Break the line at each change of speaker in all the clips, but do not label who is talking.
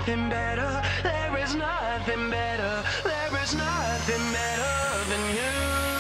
nothing better. There is nothing better. There is nothing better than you.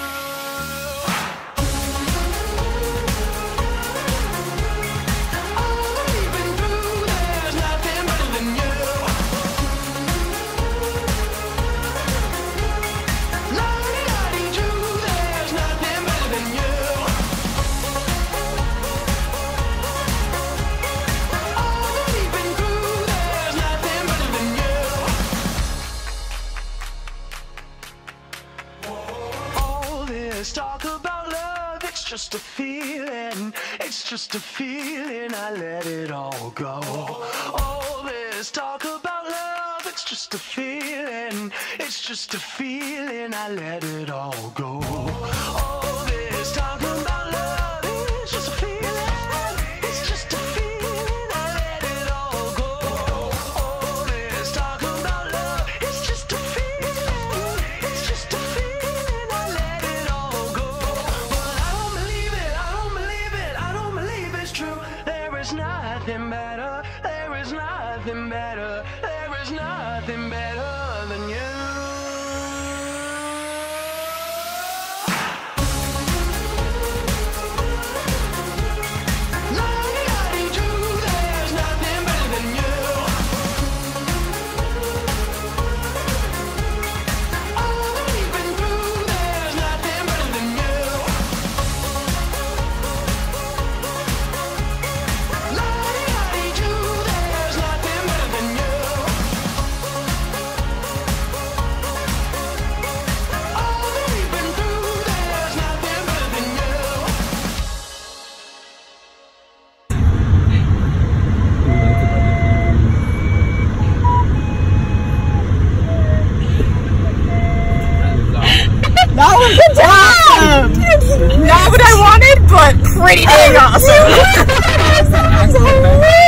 Talk about love, it's just a feeling. It's just a feeling, I let it all go. All this talk about love, it's just a feeling. It's just a feeling, I let it all go. All this talk about love, it's just a feeling. It's just a feeling, I let it all go. All this talk about love, it's just a feeling. It's just a feeling, I let it all go. But I don't believe it, I don't believe it, I don't believe it's true. There is nothing better, there is nothing better, there is nothing better than you.
That was a job! Not what I wanted, but pretty dang awesome!